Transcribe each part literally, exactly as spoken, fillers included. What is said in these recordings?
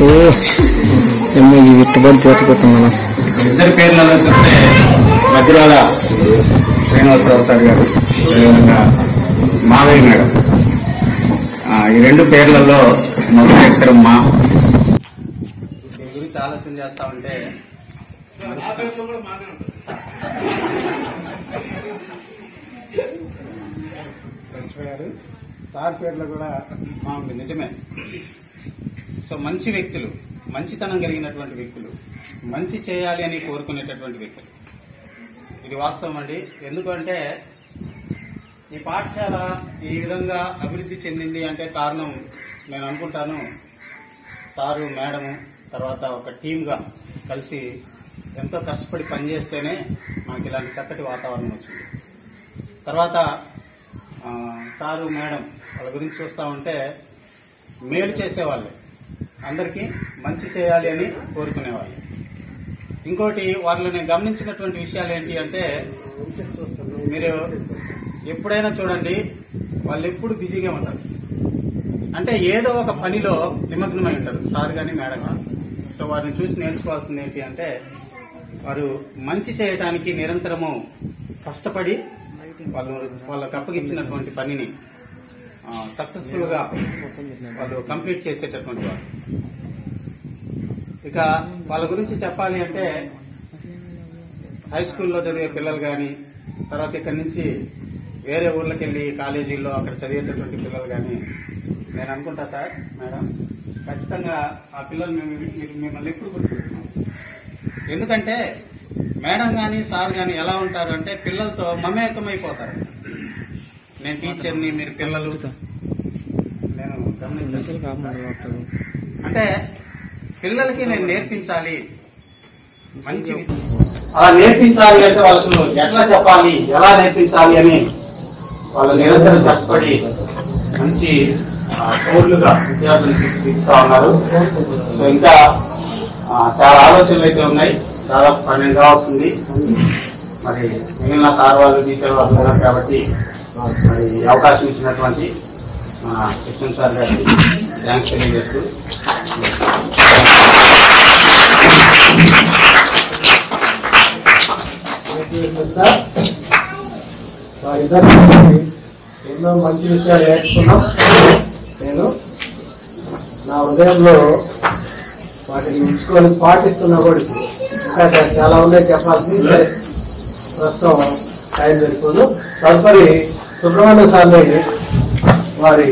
ఇట్టుబడి చేసిపోతాం మనం. ఇద్దరి పేర్లలో చూస్తే మధ్యరాల శ్రీనివాసరావు సార్ గారు, అదేవిధంగా మావయ్య మేడం, ఈ రెండు పేర్లలో మొదటి అక్షరం మా. దీని గురించి ఆలోచన చేస్తా ఉంటే సార్ పేర్లు కూడా మా ఉంది. నిజమే. సో మంచి వ్యక్తులు, మంచితనం కలిగినటువంటి వ్యక్తులు, మంచి చేయాలి అని కోరుకునేటటువంటి వ్యక్తులు, ఇది వాస్తవం అండి. ఎందుకంటే ఈ పాఠశాల ఈ విధంగా అభివృద్ధి చెందింది అంటే కారణం నేను అనుకుంటాను సారు మేడము తర్వాత ఒక టీమ్గా కలిసి ఎంతో కష్టపడి పనిచేస్తేనే మనకి ఇలాంటి చక్కటి వాతావరణం వచ్చింది. తర్వాత సారు మేడం వాళ్ళ గురించి చూస్తూ ఉంటే మేలు చేసేవాళ్ళు, అందరికీ మంచి చేయాలి అని కోరుకునేవాళ్ళు. ఇంకోటి వాళ్ళని నేను గమనించినటువంటి విషయాలు ఏంటి అంటే, మీరు ఎప్పుడైనా చూడండి వాళ్ళు ఎప్పుడు బిజీగా ఉంటారు, అంటే ఏదో ఒక పనిలో నిమగ్నమై ఉంటారు సార్ కానీ మేడం కానీ. సో వారిని చూసి నేర్చుకోవాల్సింది ఏంటి అంటే, వారు మంచి చేయడానికి నిరంతరము కష్టపడి వాళ్ళు వాళ్ళకు అప్పగించినటువంటి పనిని సక్సెస్ఫుల్ గా వాళ్ళు కంప్లీట్ చేసేటటువంటి వారు. ఇక వాళ్ళ గురించి చెప్పాలి అంటే హై స్కూల్లో చదివే పిల్లలు కానీ, తర్వాత ఇక్కడి నుంచి వేరే ఊర్లకు వెళ్ళి కాలేజీల్లో అక్కడ చదివేటటువంటి పిల్లలు కానీ, నేను అనుకుంటా సార్ మేడం ఖచ్చితంగా ఆ పిల్లలు మేము మిమ్మల్ని ఎప్పుడు గుర్తుపెట్టుకున్నాం. ఎందుకంటే మేడం కానీ సార్ కానీ ఎలా ఉంటారు అంటే పిల్లలతో మమేకమైపోతారు. నేను టీచర్ని, మీరు పిల్లలు, నేను గమనించాను. అంటే పిల్లలకి నేను నేర్పించాలి, మంచి అలా నేర్పించాలి అంటే వాళ్ళకు ఎట్లా చెప్పాలి, ఎలా నేర్పించాలి అని వాళ్ళు నిరంతరం కష్టపడి మంచి కోర్లుగా విద్యార్థులు తీసుకుతా ఉన్నారు. సో ఇంకా చాలా ఆలోచనలు అయితే ఉన్నాయి, దాదాపు పన్నెండు కావాల్సింది. మరి మిగిలిన సార్ వాళ్ళు టీచర్ వాళ్ళు ఉన్నారు కాబట్టి మరి అవకాశం ఇచ్చినటువంటి కృష్ణ సార్ గారికి థ్యాంక్స్ తెలియజేస్తూ ఎన్నో మంచి విషయాలు నేర్చుకున్నాం. నేను నా హృదయంలో వాటిని ఉంచుకొని పాటిస్తున్నా కూడా ఇంకా చాలా ఉన్నాయి చెప్పాల్సింది. ప్రస్తుతం టైం సరిపోదు. తదుపరి సుబ్రహ్మణ్య సార్ని వారి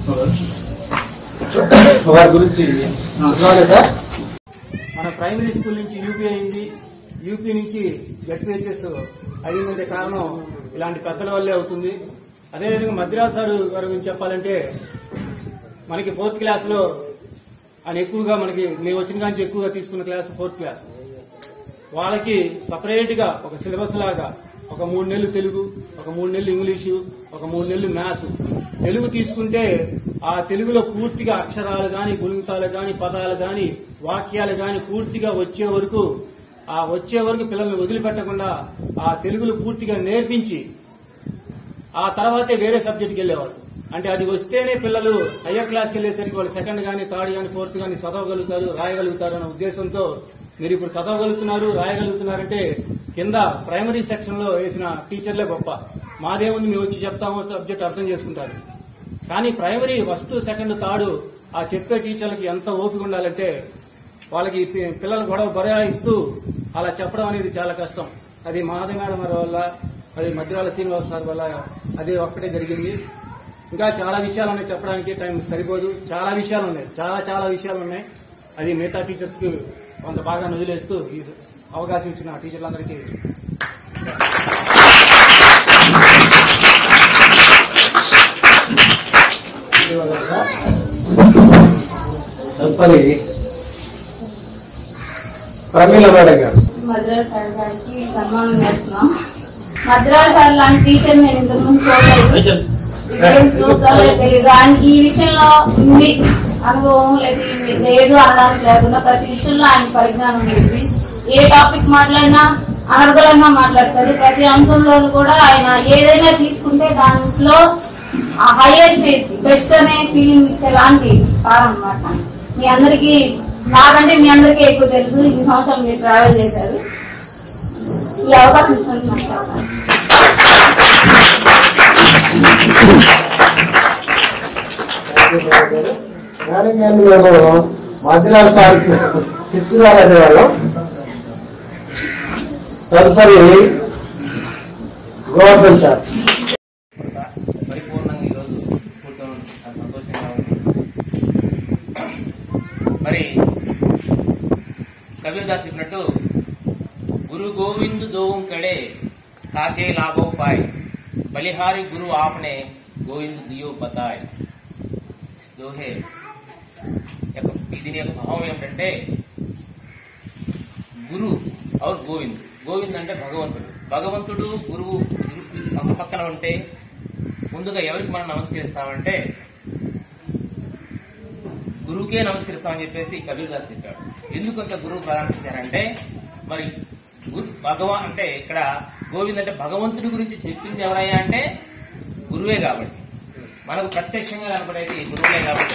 వారి గురించి సుబ్రహ్మణ్య సార్. మన ప్రైమరీ స్కూల్ నుంచి యూపీ అయింది, యూపీ నుంచి జడ్పీహెచ్ఎస్ అయిందంటే కారణం ఇలాంటి పెద్దల వల్లే అవుతుంది. అదేవిధంగా మద్రాస్ సార్ గారి గురించి చెప్పాలంటే మనకి ఫోర్త్ క్లాస్ లో ఆయన ఎక్కువగా మనకి మేము వచ్చిన కానీ ఎక్కువగా తీసుకున్న క్లాస్ ఫోర్త్ క్లాస్. వాళ్ళకి సపరేట్ గా ఒక సిలబస్ లాగా ఒక మూడు నెలలు తెలుగు, ఒక మూడు నెలలు ఇంగ్లీషు, ఒక మూడు నెలలు మ్యాథ్స్. తెలుగు తీసుకుంటే ఆ తెలుగులో పూర్తిగా అక్షరాలు గాని, గుణితాలు గాని, పదాలు గాని, వాక్యాలు గాని పూర్తిగా వచ్చే వరకు ఆ వచ్చే వరకు పిల్లల్ని వదిలిపెట్టకుండా ఆ తెలుగులో పూర్తిగా నేర్పించి ఆ తర్వాతే వేరే సబ్జెక్ట్కి వెళ్లేవాళ్ళు. అంటే అది వస్తేనే పిల్లలు హయ్యర్ క్లాస్కి వెళ్లేసరికి వాళ్ళు సెకండ్ గానీ, థర్డ్ గానీ, ఫోర్త్ గానీ చదవగలుగుతారు, రాయగలుగుతారు అనే ఉద్దేశంతో మీరు ఇప్పుడు చదవగలుగుతున్నారు, రాయగలుగుతున్నారంటే కింద ప్రైమరీ సెక్షన్ లో వేసిన టీచర్లే గొప్ప. మాదేముంది మేము వచ్చి చెప్తామో సబ్జెక్ట్ అర్థం చేసుకుంటారు. కానీ ప్రైమరీ ఫస్ట్, సెకండ్, థర్డ్ ఆ చెప్పే టీచర్లకి ఎంత ఓపిక ఉండాలంటే వాళ్ళకి పిల్లలు గొడవ బరాయిస్తూ అలా చెప్పడం అనేది చాలా కష్టం. అది మాధవ మేడం వల్ల, అది మధ్యరాల శ్రీనివాస్ సార్ వల్ల అదే ఒక్కటే జరిగింది. ఇంకా చాలా విషయాలు ఉన్నాయి చెప్పడానికి, టైం సరిపోదు. చాలా విషయాలు ఉన్నాయి, చాలా చాలా విషయాలు ఉన్నాయి. అది మిగతా టీచర్స్ కి కొంత బాగా వదిలేస్తూ ఈ అవకాశం ఇచ్చిన టీచర్లందరికీ తదుపరి ప్రమీల మేడం గారు. మద్రాస్ సార్ గారికి సన్మానం చేస్తున్నాం. మద్రాస్ సార్ లాంటి టీచర్ నేను ఇంతకు ముందు చూడలేదు, చూస్తారో తెలియదు. ఆయన ఈ విషయంలో ఉంది అనుభవం లేదు అనడానికి లేకుండా ప్రతి విషయంలో ఆయన పరిజ్ఞానం ఉంది. ఏ టాపిక్ మాట్లాడినా అనర్గళంగా మాట్లాడతారు. ప్రతి అంశంలో కూడా ఆయన ఏదైనా తీసుకుంటే దాంట్లో హైయెస్ట్ బెస్ట్ అనే ఫీలింగ్ ఇచ్చేలాంటి సార్ అన్నమాట. మీ అందరికీ నాకంటే మీ అందరికీ ఎక్కువ తెలుసు. ఇన్ని సంవత్సరాలు మీరు ట్రావెల్ చేశారు. ఈ అవకాశం ఇచ్చినందుకు నాకు మేము మధ్యనాథ సార్ శిష్యురాలు అనేవాళ్ళం. తదుపరి గోవర్ధన్ సార్. పరిపూర్ణంగా ఈరోజు కూర్చోవడం నాకు సంతోషంగా ఉంది. మరి కబీర్దాస్ చెప్పినట్టు గురు గోవింద్ దోవం కడే కాకే లాభో పాయ్ బలిహారి గురు ఆపనే గోవింద్ దియో పతాయ్. దోహే దీని యొక్క భావం ఏమిటంటే గురు ఔర్ గోవింద్. గోవింద్ అంటే భగవంతుడు. భగవంతుడు గురువు పక్క పక్కన ఉంటే ముందుగా ఎవరికి మనం నమస్కరిస్తామంటే గురువుకే నమస్కరిస్తామని చెప్పేసి కబీర్దాస్ చెప్పాడు. ఎందుకంత గురువు ప్రారంభించారంటే మరి గురు భగవాన్ అంటే ఇక్కడ గోవింద్ అంటే భగవంతుడి గురించి చెప్పింది ఎవరయ్యా అంటే గురువే. కాబట్టి మనకు ప్రత్యక్షంగా కనపడేది గురువులే. కాబట్టి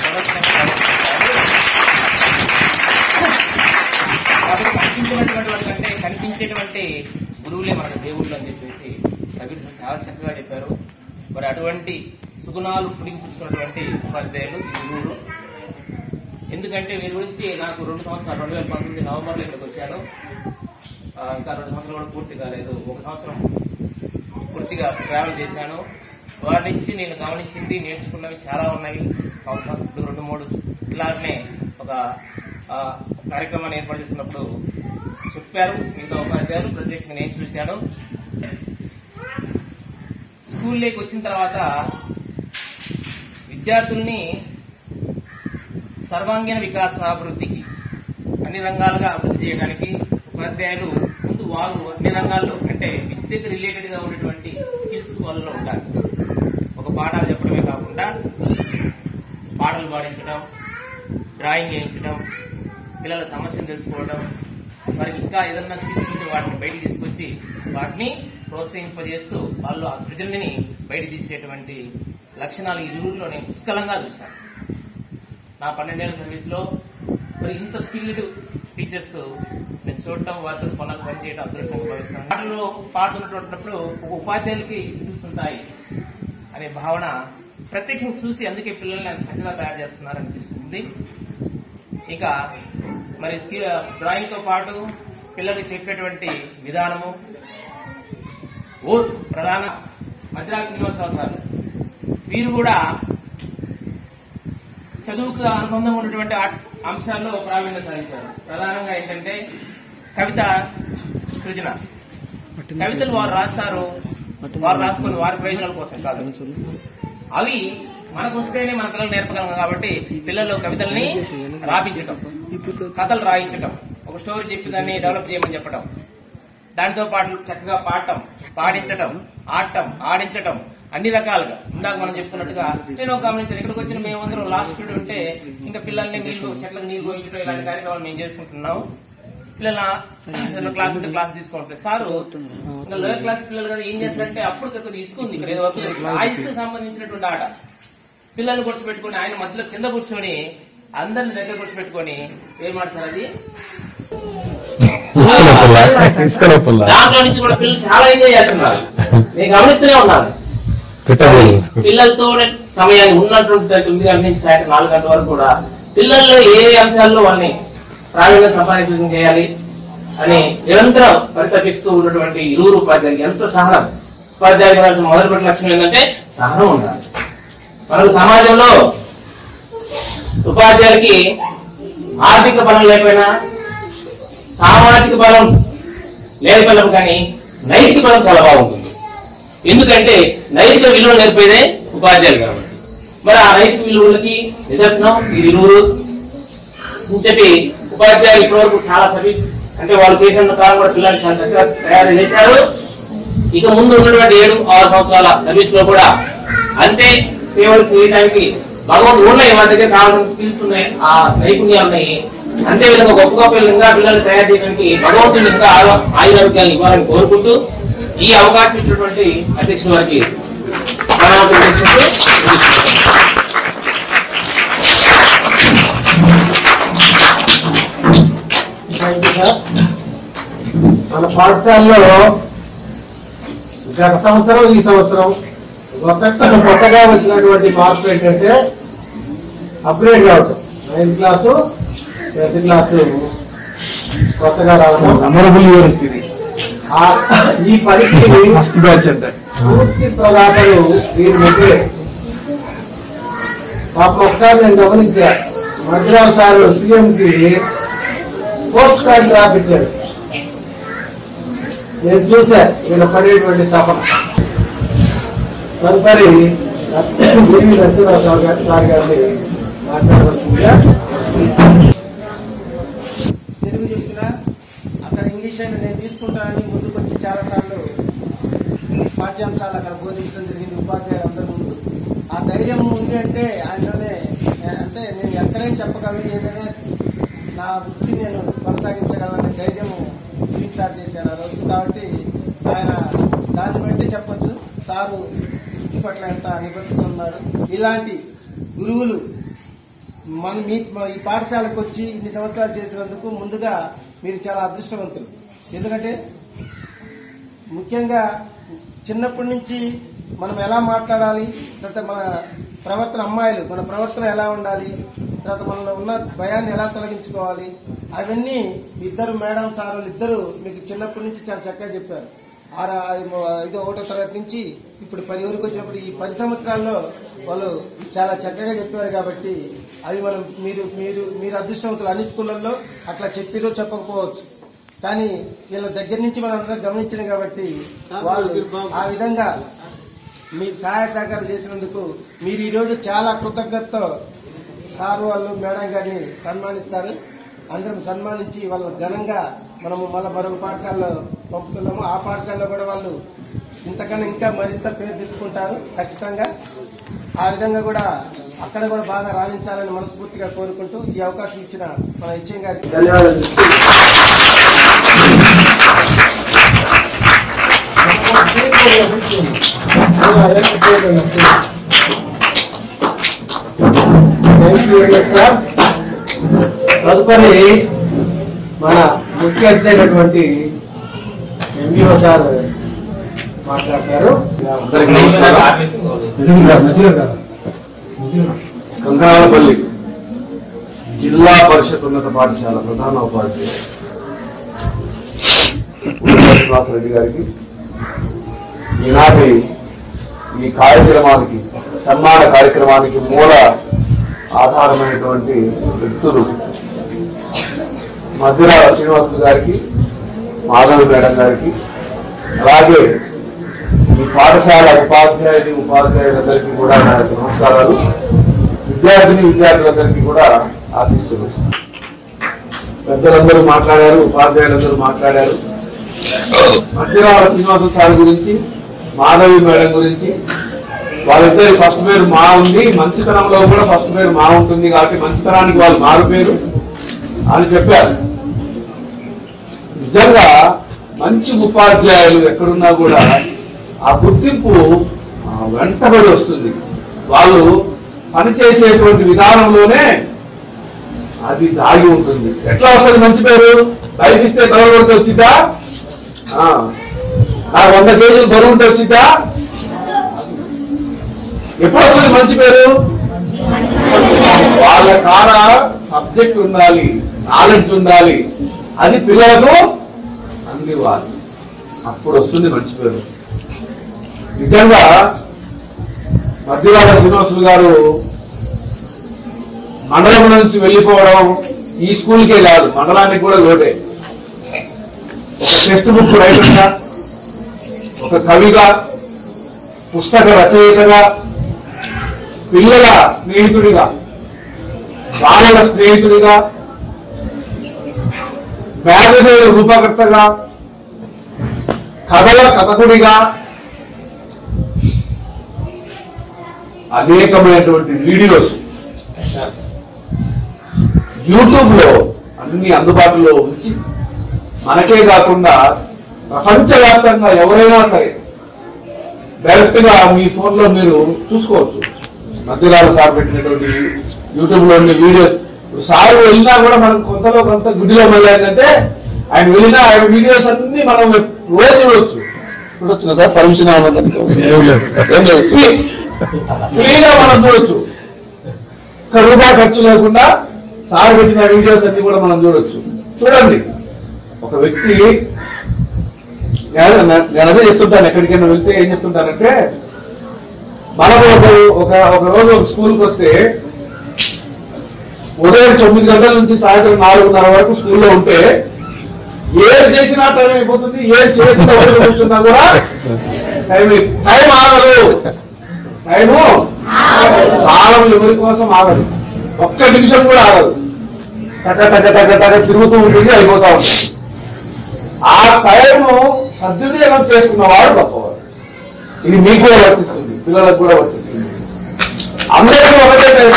కాబట్టి కనిపించినటువంటి వాళ్ళకంటే కనిపించేటువంటి గురువులే మనకు దేవుళ్ళు అని చెప్పేసి కబీర్ చాలా చక్కగా చెప్పారు. మరి అటువంటి సుగుణాలు పుడిగిపుచ్చుకున్నటువంటి ఉపాధ్యాయులు ఈ గురువులు. ఎందుకంటే వీరి గురించి నాకు రెండు సంవత్సరాలు రెండు వేల పంతొమ్మిది నవంబర్లో ఇక్కడికి వచ్చాను. ఇంకా రెండు సంవత్సరాలు కూడా పూర్తి కాలేదు. ఒక సంవత్సరం పూర్తిగా ట్రావెల్ చేశాను. వారి నుంచి నేను గమనించింది నేర్చుకున్నవి చాలా ఉన్నాయి. రెండు మూడు ఇలానే ఒక కార్యక్రమాన్ని ఏర్పాటు చేసుకున్నప్పుడు చెప్పారు మిగతా ఉపాధ్యాయులు. ప్రత్యక్షంగా నేను చూశాను. స్కూల్లోకి వచ్చిన తర్వాత విద్యార్థుల్ని సర్వాంగీణ వికాస అభివృద్ధికి అన్ని రంగాలుగా అభివృద్ధి చేయడానికి ఉపాధ్యాయులు ముందు వాళ్ళు అన్ని రంగాల్లో అంటే విద్యకు రిలేటెడ్ గా ఉన్నటువంటి స్కిల్స్ వాళ్ళలో ఉండాలి. ఒక పాఠాలు చెప్పడమే కాకుండా పాటలు పాడించడం, డ్రాయింగ్ చేయించడం, పిల్లల సమస్యను తెలుసుకోవడం, వారికి ఇంకా ఏదన్నా స్కిల్స్ ఉంటే వాటిని బయటికి తీసుకొచ్చి వాటిని ప్రోత్సహింపజేస్తూ వాళ్ళు ఆ సృజనని బయట తీసేటువంటి లక్షణాలు ఈ ఊరిలో నేను పుష్కలంగా చూశాను. నా పన్నెండేళ్ల సర్వీస్ లో మరి ఇంత స్కిల్డ్ టీచర్స్ నేను చూడటం, వారితో కొనకు పనిచేయడం అదృష్టంగా భావిస్తాను. పాటల్లో పాడుతున్నప్పుడు ఒక ఉపాధ్యాయులకి స్కిల్స్ ఉంటాయి అనే భావన ప్రత్యక్షంగా చూసి అందుకే పిల్లల్ని చక్కగా తయారు చేస్తున్నారనిపిస్తుంది. ఇక మరి డ్రాయింగ్ తో పాటు పిల్లలకి చెప్పేటువంటి విధానము ఓ ప్రధాన మద్రాసు శ్రీనివాసరావు సార్ వీరు కూడా చదువుకు అనుబంధం ఉన్నటువంటి అంశాల్లో ప్రావీణ్యం సాధించారు. ప్రధానంగా ఏంటంటే కవిత సృజన. కవితలు వారు రాస్తారు, వారు రాసుకుని వారి ప్రయోజనాల కోసం కాదు, అవి మనకు వస్తేనే మన పిల్లలు నేర్పగలం. కాబట్టి పిల్లలు కవితల్ని రాపించటం, కథలు రాయించటం, ఒక స్టోరీ చెప్పి దాన్ని డెవలప్ చేయమని చెప్పడం, దానితో పాటు చక్కగా పాడటం, పాడించటం, ఆడటం, ఆడించటం, అన్ని రకాలుగా ఇందాక మనం చెప్పుకున్నట్టుగా నేను గమనించాను. ఇక్కడికి వచ్చిన మేమందరం లాస్ట్ స్టూడెంట్ ఉంటే ఇంకా పిల్లల్ని నీళ్లు చెట్లకు నీళ్లు పోయించడం ఇలాంటి కార్యక్రమాలు మేము చేసుకుంటున్నాం. పిల్లల క్లాస్ ఉంటే క్లాస్ తీసుకుంటారు సారు. ఇంకా లోయర్ క్లాస్ పిల్లలు కదా ఏం చేస్తారంటే అప్పుడు కొద్దిగా ఇసుకుంది ఇక్కడ ఏదో ఆ ఇసుకు సంబంధించినటువంటి ఆట పిల్లల్ని కూర్చోబెట్టుకుని ఆయన మధ్యలో కింద కూర్చొని అందరిని దగ్గర కూర్చోబెట్టుకొని ఏం మాట్లాడారు అది దాంట్లో నుంచి కూడా పిల్లలు చాలా ఎంజాయ్ చేస్తున్నారు. నేను గమనిస్తూనే ఉన్నాను. పిల్లలతో సమయాన్ని ఉన్నటువంటి తొమ్మిది గంటల నుంచి సాయంత్రం నాలుగు గంటల వరకు కూడా పిల్లల్లో ఏ అంశాల్లో వాళ్ళని ప్రావీణ్యం సంపాదించడం చేయాలి అని నిరంతరం పరితపిస్తూ ఉన్నటువంటి ఇరువురు ఉపాధ్యాయులు ఎంత సహనం. ఉపాధ్యాయులు మొదలుపెట్టిన లక్ష్యం ఏంటంటే సహనం ఉండాలి. మనకు సమాజంలో ఉపాధ్యాయులకి ఆర్థిక బలం లేకపోయినా, సామాజిక బలం లేకపోయినా కానీ నైతిక బలం చాలా బాగుంటుంది. ఎందుకంటే నైతిక విలువలు నేర్పేదే ఉపాధ్యాయులు కాబట్టి. మరి ఆ నైతిక విలువలకి నిదర్శనం ఈ ఇరువురు ఇంతటి ఉపాధ్యాయులు ఇప్పటివరకు చాలా సర్వీస్ అంటే వాళ్ళు చేసిన కాలం కూడా పిల్లలు చాలా చక్కగా తయారు చేశారు. ఇక ముందు ఉన్నటువంటి ఏడు ఆరు సంవత్సరాల సర్వీస్ లో కూడా అంతే సేవలు చేయడానికి భగవంతుడు ఉన్నాయి. వాళ్ళ దగ్గర కావాల్సిన స్కిల్స్ ఉన్నాయి, ఆ నైపుణ్యాలు ఉన్నాయి. అంతే విధంగా గొప్ప గొప్ప ఇంకా పిల్లలు తయారు చేయడానికి భగవంతుడు ఇంకా ఆయురారోగ్యాలు ఇవ్వాలని కోరుకుంటూ ఈ అవకాశం ఇచ్చినటువంటి అధ్యక్షుల వారికి ధన్యవాదాలు. పాఠశాలలో గత సంవత్సరం ఈ సంవత్సరం కొత్తగా వచ్చినటువంటి మార్పు ఏంటంటే అప్గ్రేడ్ కావటం. నైన్త్ క్లాసు టెన్త్ క్లాసు కొత్తగా రావడం మెమరబుల్ ఈవెంట్ ఇది. ఈ పనికి ఫస్ట్ బ్యాచ్ అంటే పూర్తి ప్రదాతలు వీరి ముగ్గురే. పాపం ఒకసారి నేను గమనించా, మద్రాసు సార్ సీఎం కి పోస్ట్ కార్డు రాపించాడు. నేను చూసా వీళ్ళ పడేటువంటి తపన. తదుపరి నరసింహరావు గారి సార్ గారిని మాట్లాడవలసిందిగా. తెలుగు చెప్తున్నా అక్కడ ఇంగ్లీష్ అయినా నేను తీసుకుంటానని ముందుకు వచ్చి చాలా సార్లు పాఠ్యాంశాలు అక్కడ బోధించడం జరిగింది ఉపాధ్యాయులు అందరి ముందు. ఆ ధైర్యం ఉంది అంటే ఆయనలోనే, అంటే నేను ఎక్కడైనా చెప్పగలను, ఏదైనా నా వృత్తి నేను కొనసాగించగలనే ధైర్యం ఫీలింగ్ సార్ చేశాను ఆ రోజు. కాబట్టి ఆయన దాన్ని బట్టి చెప్పొచ్చు సారు వృత్తి పట్ల ఎంత నిబద్ధత ఉన్నారు. ఇలాంటి గురువులు మన మీ ఈ పాఠశాలకు వచ్చి ఇన్ని సంవత్సరాలు చేసినందుకు ముందుగా మీరు చాలా అదృష్టవంతులు. ఎందుకంటే ముఖ్యంగా చిన్నప్పటి నుంచి మనం ఎలా మాట్లాడాలి, తర్వాత మన ప్రవర్తన, అమ్మాయిలు మన ప్రవర్తన ఎలా ఉండాలి, తర్వాత మనలో ఉన్న భయాన్ని ఎలా తొలగించుకోవాలి, అవన్నీ ఇద్దరు మేడం సార్ ఇద్దరు మీకు చిన్నప్పటి నుంచి చాలా చక్కగా చెప్పారు. ఆరా ఐదో ఒకటో తరగతి నుంచి ఇప్పుడు పది వరకు వచ్చినప్పుడు ఈ పది సంవత్సరాల్లో వాళ్ళు చాలా చక్కగా చెప్పారు. కాబట్టి అవి మనం మీరు మీరు మీరు అదృష్టవంతులు. అన్ని స్కూళ్ళల్లో అట్లా చెప్పిరో చెప్పకపోవచ్చు, కానీ వీళ్ళ దగ్గర నుంచి మనం అందరం గమనించాం కాబట్టి వాళ్ళు ఆ విధంగా మీరు సహాయ సహకారం చేసినందుకు మీరు ఈరోజు చాలా కృతజ్ఞతతో సారు వాళ్ళు మేడం గారిని సన్మానిస్తారు. అందరం సన్మానించి వాళ్ళ ఘనంగా మనము మళ్ళీ మరొక పాఠశాలలో పంపుతున్నాము. ఆ పాఠశాలలో కూడా వాళ్ళు ఇంతకన్నా ఇంకా మరింత పేరు తెచ్చుకుంటారు ఖచ్చితంగా. ఆ విధంగా కూడా అక్కడ కూడా బాగా రాణించాలని మనస్ఫూర్తిగా కోరుకుంటూ ఈ అవకాశం ఇచ్చిన మన హెచ్ఎం గారికి ధన్యవాదాలు. సార్ తదుపరి మన ముఖ్య అతిథి అయినటువంటి ఎంఈఓ సార్ మాట్లాడతారు. కంకరాలపల్లి జిల్లా పరిషత్ ఉన్నత పాఠశాల ప్రధాన ఉపాధ్యాయులు రెడ్డి గారికి ఈనాటి ఈ కార్యక్రమానికి, సన్మాన కార్యక్రమానికి మూల ఆధారమైనటువంటి వ్యక్తులు మధ్యరాల శ్రీనివాసులు గారికి, మాధవి మేడం గారికి, అలాగే ఈ పాఠశాల ఉపాధ్యాయుని ఉపాధ్యాయులందరికీ కూడా నా యొక్క నమస్కారాలు. విద్యార్థిని విద్యార్థులందరికీ కూడా ఆశిస్తున్నాను. పెద్దలందరూ మాట్లాడారు, ఉపాధ్యాయులందరూ మాట్లాడారు. మధ్యరాల శ్రీనివాసులు సార్ గురించి, మాధవి మేడం గురించి, వాళ్ళిద్దరి ఫస్ట్ పేరు మా ఉంది, మంచితనంలో కూడా ఫస్ట్ పేరు మా ఉంటుంది కాబట్టి మంచితనానికి వాళ్ళు మారు పేరు అని చెప్పారు. నిజంగా మంచి ఉపాధ్యాయులు ఎక్కడున్నా కూడా ఆ గుర్తింపు వెంటబడి వస్తుంది. వాళ్ళు పనిచేసేటువంటి విధానంలోనే అది దాగి ఉంటుంది. ఎట్లా వస్తుంది మంచి పేరు? బయట ఇస్తే తల కొడితే వచ్చిద్దా? నాకు వంద కేజీలు బరువు ఉంటే వచ్చిద్దా? ఎప్పుడు వస్తుంది మంచి పేరు? వాళ్ళ కాడ సబ్జెక్ట్ ఉండాలి, నాలెడ్జ్ ఉండాలి, అది పిల్లలకు అందివ్వాలి, అప్పుడు వస్తుంది మంచి పేరు. నిజంగా మధ్యరాల శ్రీనివాసులు గారు మండలం నుంచి వెళ్లిపోవడం ఈ స్కూల్కే కాదు, మండలానికి కూడా లోటే. ఒక టెక్స్ట్ బుక్ రైటర్గా, ఒక కవిగా, పుస్తక రచయితగా, పిల్లల స్నేహితుడిగా, బాలల స్నేహితుడిగా, మ్యాగజైన్ రూపకర్తగా, కథల కథకుడిగా, అనేకమైనటువంటి వీడియోస్ యూట్యూబ్ లో అన్ని అందుబాటులో ఉంచి మనకే కాకుండా ప్రపంచవ్యాప్తంగా ఎవరైనా సరే డైరెక్ట్ గా మీ ఫోన్ లో మీరు చూసుకోవచ్చు. మధ్యరాల సార్ పెట్టినటువంటి యూట్యూబ్ లో ఉండే వీడియో సార్ వెళ్ళినా కూడా మనకు కొంతలో కొంత గుడిలో వెళ్ళాలంటే ఆయన వెళ్ళినా ఆయన వీడియోస్ అన్ని మనం రోజు చూడొచ్చు చూడొచ్చు కదా పర్మిషన్ ఫ్రీగా మనం చూడొచ్చు. ఒక రూపాయి ఖర్చు లేకుండా సార్ పెట్టిన వీడియోస్ అన్ని కూడా మనం చూడొచ్చు. చూడండి, ఒక వ్యక్తి నేను అదే చెప్తుంటాను, ఎక్కడికైనా వెళ్తే ఏం చెప్తుంటానంటే, మనం ఒక ఒక రోజు ఒక స్కూల్కి వస్తే ఉదయం తొమ్మిది గంటల నుంచి సాయంత్రం నాలుగున్నర వరకు స్కూల్లో ఉంటే ఏం చేసినా టైం అయిపోతుంది, ఏం చేయకుండా వరకు కూర్చున్నా కూడా టైం టైం ఆగదు. టైము ఆగదు, ఎవరి కోసం ఆగదు, ఒక్క నిమిషం కూడా ఆగదు. టక టక టక టక తిరుగుతూ ఉంటుంది, అయిపోతా ఉంటుంది. ఆ టైంను సద్వినియోగం చేసుకున్నవాడు గొప్పవాడు. ఇది మీకు కూడా వర్తిస్తుంది, పిల్లలకు కూడా వర్తిస్తుంది, అందరికీ ఒకటే టైం.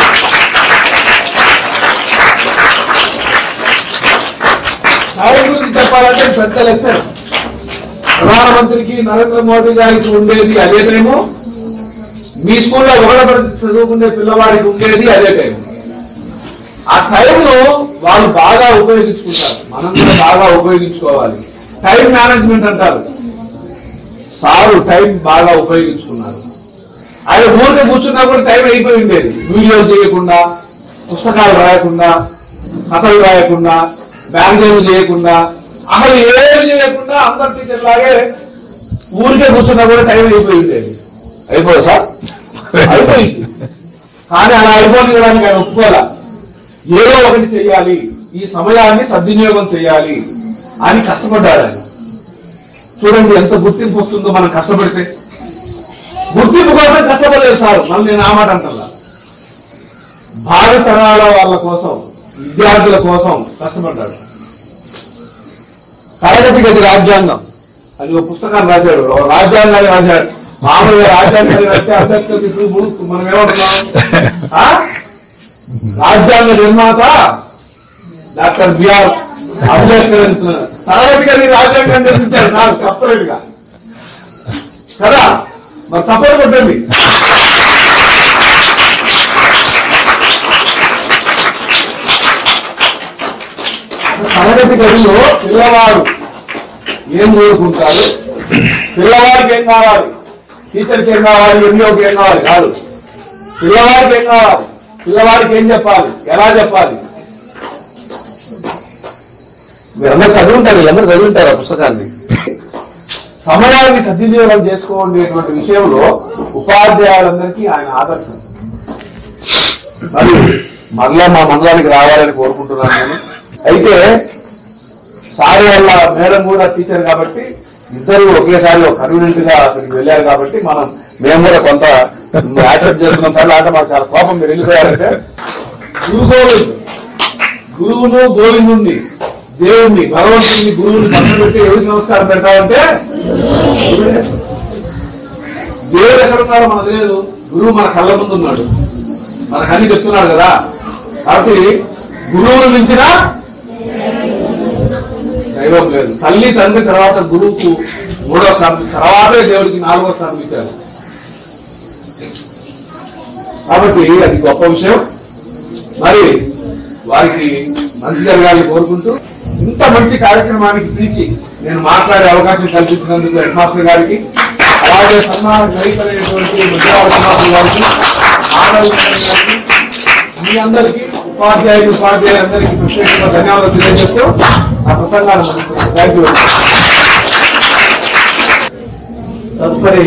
టైం గురించి చెప్పాలంటే పెద్ద లెక్చర్. ప్రధానమంత్రికి నరేంద్ర మోడీ గారికి ఉండేది అదే టైము, మీ స్కూల్లో ఒకటో తరగతి చదువుకునే పిల్లవాడికి ఉండేది అదే టైం. ఆ టైంను వాళ్ళు బాగా ఉపయోగించుకుంటారు, మనం కూడా బాగా ఉపయోగించుకోవాలి. టైం మేనేజ్మెంట్ అంటారు. సారు టైం బాగా ఉపయోగించుకున్నారు. ఆయన ఊరికే కూర్చున్నా కూడా టైం అయిపోయి ఉండేది. వీడియోలు చేయకుండా, పుస్తకాలు రాయకుండా, కథలు రాయకుండా, బ్యాంకులు చేయకుండా, అసలు ఏమి చేయకుండా అందరి టీచర్ లాగే ఊరికే కూర్చున్నా కూడా టైం అయిపోయి ఉండేది. అయిపోదు సార్, అయిపోయింది. కానీ అలా అయిపోయించడానికి ఆయన ఒప్పుకోలే. ఏదో ఒకటి చెయ్యాలి, ఈ సమయాన్ని సద్వినియోగం చేయాలి అని కష్టపడ్డాడు ఆయన. చూడండి ఎంత గుర్తింపు వస్తుందో మనం కష్టపడితే. గుర్తింపు కోసం కష్టపడలేదు సార్, మళ్ళీ నేను ఆ మాట అంటలా, భావితరాల వాళ్ళ కోసం, విద్యార్థుల కోసం కష్టపడ్డాడు. తరగతి గది రాజ్యాంగం అని ఒక పుస్తకాన్ని రాశాడు, రాజ్యాంగాన్ని రాశాడు. మామూలుగా రాజ్యాంగాన్ని రాస్తే అంబేద్కర్ ఇప్పుడు మనం ఏమంటున్నాం, రాజ్యాంగ నిర్మాత డాక్టర్ బిఆర్ అంబేద్కర్ అంటున్నారు. తరగతి గది రాజ్యాంగం నిర్మించాడు నాకు సపరేట్ గా కదా, మరి తప్పని కొట్టండి. తరగతి గదిలో పిల్లవాడు ఏం కోరుకుంటారు, పిల్లవాడికి ఏం కావాలి, టీచర్కి ఏం కావాలి, ఎంఈఓకి ఏం కావాలి కాదు, పిల్లవాడికి ఏం కావాలి, పిల్లవాడికి ఏం చెప్పాలి, ఎలా చెప్పాలి. మీరందరూ చదువుంటారు, వీళ్ళందరూ చదువుంటారు ఆ పుస్తకాన్ని. సమయాన్ని సద్వినియోగం చేసుకోవాలనేటువంటి విషయంలో ఉపాధ్యాయులందరికీ ఆయన ఆదర్శం. మరి మరలా మా మండలానికి రావాలని కోరుకుంటున్నాను నేను. అయితే సార్ వల్ల మేడం కూడా టీచర్ కాబట్టి ఇద్దరు ఒకేసారి కన్వీనియంట్ గా అక్కడికి వెళ్ళారు కాబట్టి మనం మేము కూడా కొంత యాక్సెప్ట్ చేస్తున్నాం సార్. అంటే మాకు చాలా కోపం, మీరు వెళ్ళిపోయారంటే. గురు గోవింద్, గురువును గోవిందుని, దేవుణ్ణి, భగవంతుని, గురువుని పక్కన పెట్టి ఎవరికి నమస్కారం పెడతామంటే దేవుడు ఎక్కడున్నాడో మనకు తెలియదు, గురువు మన కళ్ళ ముందు ఉన్నాడు, మనకు అన్ని చెప్తున్నాడు కదా. కాబట్టి గురువును మించిన దైవం లేదు. తల్లి తండ్రి తర్వాత గురువుకు మూడో స్థానం, తర్వాతే దేవుడికి నాలుగో స్థానం ఇచ్చారు. కాబట్టి అది గొప్ప విషయం. మరి వారికి మంచి జరగాలని కోరుకుంటూ ఇంత మంచి కార్యక్రమానికి పిలిచి నేను మాట్లాడే అవకాశం కల్పించినందుకు హెడ్ మాస్టర్ గారికి, అలాగే సన్మానం గ్రహించినటువంటి మధ్యవర్తి గారికి, ఆనంద్ గారికి, మీ అందరికీ, ఉపాధ్యాయులు ఉపాధ్యాయులందరికీ ప్రత్యేకంగా ధన్యవాదాలు తెలియజేస్తూ ఆ ప్రసంగాలు ముగిస్తున్నాను. Thank you. తదుపరి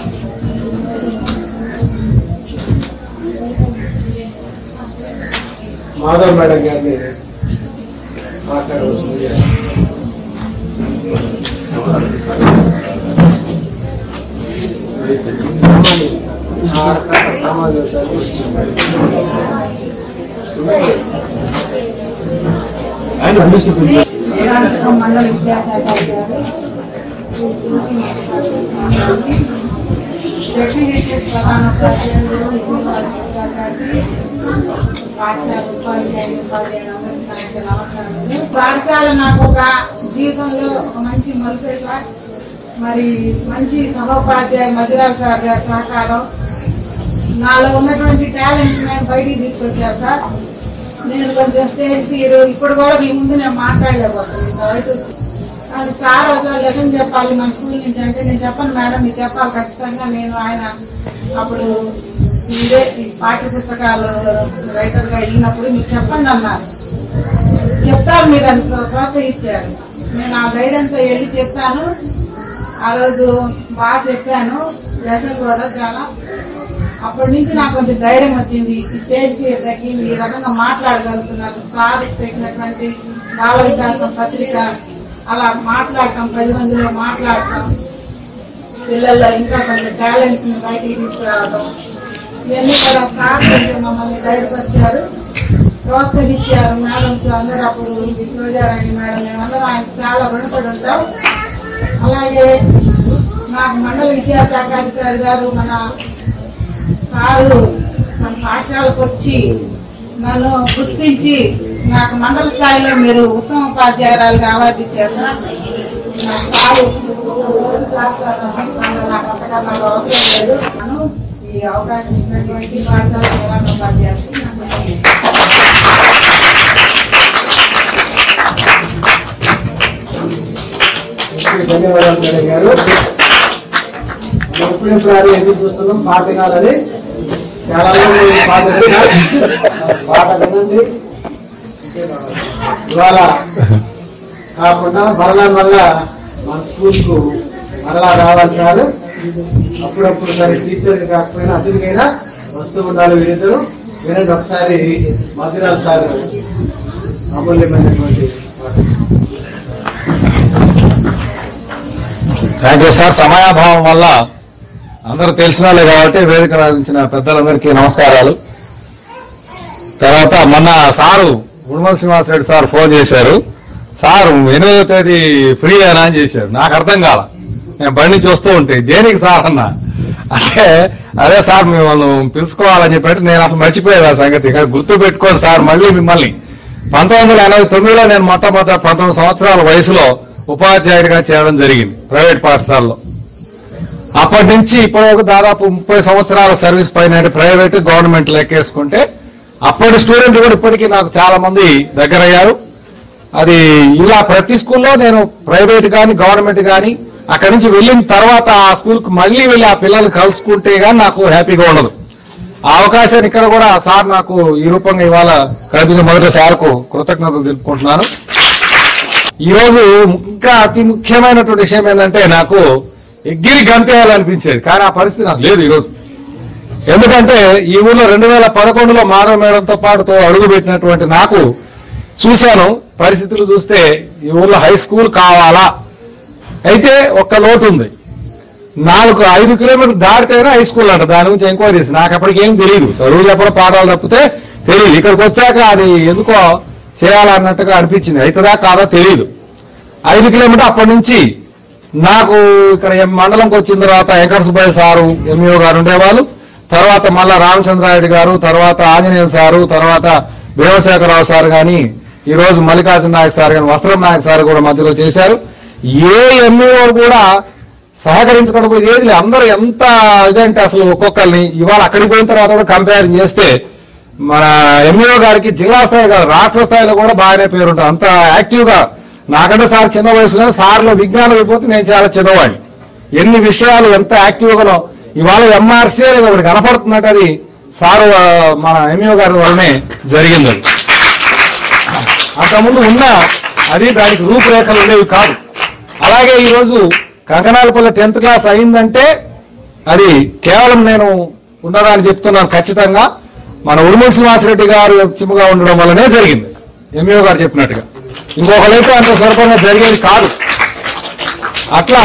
మాధవ్ మేడం గారిని మాట్లాడవలసింది. ఆయన మండల విద్యాశాఖ ప్రధాన పాఠశాల నాకు ఒక జీవితంలో ఒక మంచి మలుపు సార్. మరి మంచి సహోపాధ్యాయ మధురాల్ సార్ గారి సహకారం, నాలో ఉన్నటువంటి టాలెంట్స్ నేను బయటికి తీసుకొచ్చాను సార్. నేను కొంచెం స్టేజ్ తీరు ఇప్పుడు కూడా మీ ముందు నేను మాట్లాడలేకపోతున్నాను. అది సార్ ఒకసారి లెసన్ చెప్పాలి మన స్కూల్ నుంచి అంటే నేను చెప్పను మేడం మీకు చెప్పాలి ఖచ్చితంగా. నేను ఆయన అప్పుడు ఇదే పాఠ్య పుస్తకాలు రైటర్ గా వెళ్ళినప్పుడు మీకు చెప్పండి అన్నారు. చెప్తారు మీరు అని ప్రోత్సహించారు. నేను ఆ గైడెన్స్ వెళ్ళి చెప్తాను. ఆ రోజు బాగా చెప్పాను లెసన్ కూడా చాలా. అప్పటి నుంచి నాకు కొంచెం ధైర్యం వచ్చింది. ఈ స్టేజ్కి తగ్గింది, ఈ రకంగా మాట్లాడగలుగుతున్నారు. సార్ పెట్టినటువంటి బాల వికాసం పత్రిక అలా మాట్లాడటం, పది మందిలో మాట్లాడటం, పిల్లల్లో ఇంకా కొంచెం టాలెంట్స్ ని బయటికి తీసుకురావడం, ఇవన్నీ కూడా సార్ కొంచెం మమ్మల్ని ధైర్యపరిచారు, ప్రోత్సహించారు. మేడమ్స్ అందరూ అప్పుడు రోజారాణి మేడం మేమందరం ఆయనకు చాలా రుణపడి ఉంటాం. అలాగే నాకు మండల విద్యాశాఖ అధికారి గారు మన సారు మన పాఠశాలకు వచ్చి నన్ను గుర్తించి నాకు మండల స్థాయిలో మీరు ఉత్తమ ఉపాధ్యాయురాలుగా అవార్డు ఇచ్చారు. నాకు సారు నాకు అంతకన్నా అవసరం లేదు. నన్ను ఈ అవకాశం ఇచ్చినటువంటి పాఠశాల ప్రధాన ఉపాధ్యాయులు ధన్యవాదాలు మేడం గారు. ఎప్పుడెప్పుడు అది ఎందుకు చూస్తున్నాం పాట కాదని చాలా మంది పాట పాట వినండి. ఇవాళ కాకుండా మరణం వల్ల మన స్కూల్కు మరలా రావాలి సార్. అప్పుడప్పుడు సరే టీచర్ కాకపోయినా అతిథికైనా వస్తూ ఉండాలి. వీరిద్దరు వినండి ఒకసారి మధురాలు సార్ అమూల్యమైనటువంటి థ్యాంక్ యూ సార్. సమయాభావం వల్ల అందరూ తెలిసిన వాళ్ళే కాబట్టి వేదిక రాయించిన పెద్దలందరికీ నమస్కారాలు. తర్వాత మొన్న sir Udumala Srinivasa Reddy sir phone చేశారు. సార్ ఎనిమిదవ తేదీ ఫ్రీ అని అని చేశారు. నాకు అర్థం కాల. నేను బండి నుంచి వస్తూ ఉంటే దేనికి సార్ అన్న అంటే అదే సార్ మిమ్మల్ని పిలుచుకోవాలని చెప్పి నేను అసలు మర్చిపోయేది ఆ సంగతి. గుర్తు పెట్టుకోండి సార్ మళ్ళీ మిమ్మల్ని పంతొమ్మిది వందల ఎనభై తొమ్మిదిలో నేను మొట్టమొదటి పంతొమ్మిది సంవత్సరాల వయసులో ఉపాధ్యాయుడిగా చేయడం జరిగింది ప్రైవేట్ పాఠశాలలో. అప్పటి నుంచి ఇప్పటివరకు దాదాపు ముప్పై సంవత్సరాల సర్వీస్ పైన ప్రైవేట్ గవర్నమెంట్ లెక్కేసుకుంటే అప్పటి స్టూడెంట్ కూడా ఇప్పటికీ నాకు చాలా మంది దగ్గర అయ్యారు. అది ఇలా ప్రతి స్కూల్లో నేను ప్రైవేట్ కానీ గవర్నమెంట్ కానీ అక్కడి నుంచి వెళ్ళిన తర్వాత ఆ స్కూల్కి మళ్ళీ వెళ్ళి ఆ పిల్లలు కలుసుకుంటే గానీ నాకు హ్యాపీగా ఉండదు. ఆ అవకాశాన్ని ఇక్కడ కూడా సార్ నాకు ఈ రూపంగా ఇవాళ కల్పించిన మొదటి సార్కు కృతజ్ఞతలు తెలుపుకుంటున్నాను. ఈ రోజు ఇంకా అతి ముఖ్యమైనటువంటి విషయం ఏంటంటే నాకు ఎగ్గిరి గంతేయాలనిపించేది, కానీ ఆ పరిస్థితి నాకు లేదు ఈరోజు. ఎందుకంటే ఈ ఊళ్ళో రెండు వేల పదకొండులో మానవ మేడంతో పాటుతో అడుగు పెట్టినటువంటి నాకు చూశాను పరిస్థితులు చూస్తే ఈ ఊళ్ళో హై స్కూల్ కావాలా. అయితే ఒక్క లోటు ఉంది, నాలుగు ఐదు కిలోమీటర్లు దాటితేనే హై స్కూల్ అంట. దాని గురించి ఎంక్వైరీ చేసి నాకు అప్పటికేం తెలియదు, చదువు చెప్పడం పాఠాలు తప్పితే తెలియదు. ఇక్కడికి వచ్చాక అది ఎందుకో చేయాలన్నట్టుగా అనిపించింది, అవుతుందా కాదో తెలియదు. ఐదు కిలోమీటర్ అప్పటి నుంచి నాకు ఇక్కడ మండలంకి వచ్చిన తర్వాత వెంకట సుబ్బయ్య సారు ఎంఈఓ గారు ఉండేవాళ్ళు, తర్వాత మళ్ళా రామచంద్రారెడ్డి గారు, తర్వాత ఆంజనేయులు సారు, తర్వాత భీమశేఖరరావు సార్ కానీ ఈ రోజు మల్లికార్జున నాయక్ సార్ కానీ వస్త్రం నాయక్ సార్ కూడా మధ్యలో చేశారు. ఏ ఎంఈఓ కూడా సహకరించకుండా ఏది లేదు. అందరూ ఎంత ఇదంటే అసలు ఒక్కొక్కరిని ఇవాళ అక్కడికి పోయిన తర్వాత కూడా కంపేర్ చేస్తే మన ఎంఈఓ గారికి జిల్లా స్థాయి కాదు రాష్ట్ర స్థాయిలో కూడా బాగానే పేరుంటుంది. అంత యాక్టివ్ గా నాకంటే సార్ చిన్న వయసులో సార్లో విజ్ఞానం అయిపోతే నేను చాలా చిన్నవాడిని. ఎన్ని విషయాలు ఎంత యాక్టివ్ గానో ఇవాళ ఎంఆర్సీ అనేది ఒకటి కనపడుతున్నట్టు అది సారు మన ఎంఈఓ గారి వల్లనే జరిగింది. అది అంతకుముందు ఉన్న అది దానికి రూపురేఖలు ఉండేవి కాదు. అలాగే ఈరోజు కంకనాలపల్లి టెన్త్ క్లాస్ అయిందంటే అది కేవలం నేను ఉన్నదాన్ని చెప్తున్నాను ఖచ్చితంగా మన ఉడుమల శ్రీనివాసరెడ్డి గారు చిమ్మగా ఉండడం వల్లనే జరిగింది. ఎంఈఓ గారు చెప్పినట్టుగా ఇంకొకరైతే అంత స్వల్పంగా జరిగేది కాదు. అట్లా